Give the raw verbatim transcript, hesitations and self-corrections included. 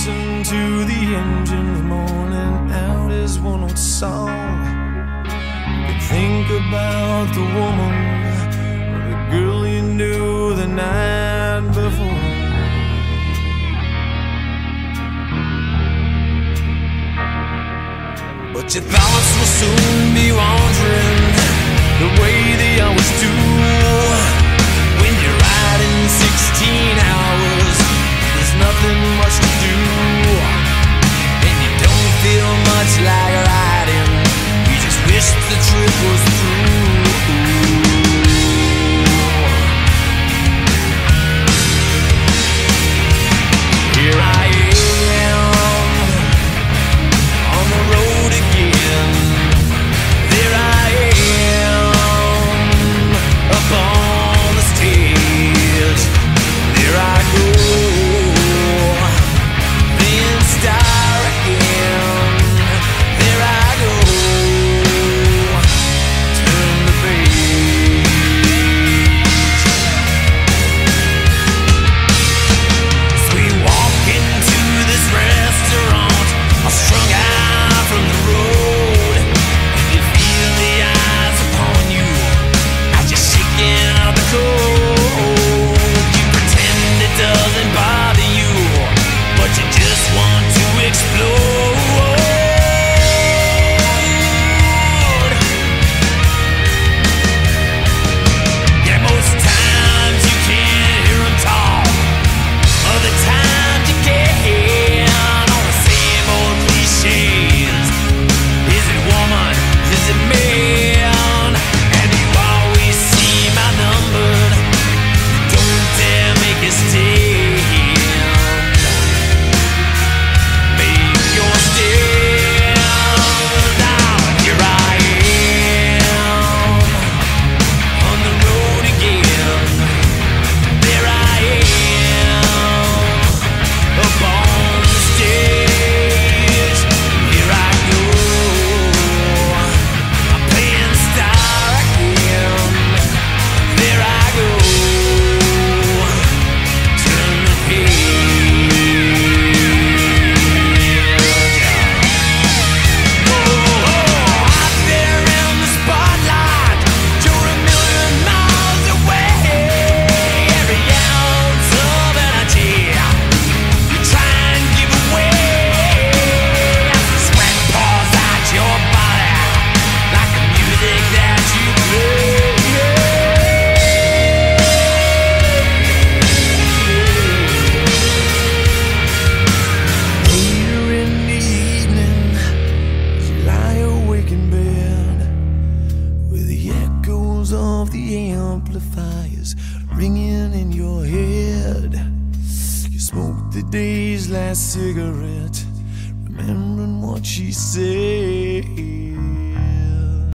listen to the engines moaning out his one old song. You think about the woman or the girl you knew the night before. But your thoughts will soon be wandering the way they always do. When you're riding sixteen hours, there's nothing much to do, and you don't feel much like riding. You just wish the trip was through. Here I am on the road again. There I am up on the stage. There I go, then star again. There I go, turn the page. So we walk into this restaurant, all strung out from the road, and you feel the eyes upon you as you're shaking out the cold. You pretend it doesn't bother you, but you just want to explode. Yeah, most times you can't hear them talk, other times you can, all the same old cliches. Is it woman? Is it man? And you always seem outnumbered. Don't dare make a stand. Make your stand. Now here I am on the road again. There I am up on the stage. Here I go, I'm playing star again. There I go, turn the page. Oh, out there in the spotlight, you're a million miles away. Every ounce of energy you try and give away, as the sweat pours out your body like the music that you play. Later in the evening, as you lie awake in bed, with the echoes of the amplifiers ringing in your head, you smoke the day's last cigarette, remembering what she said.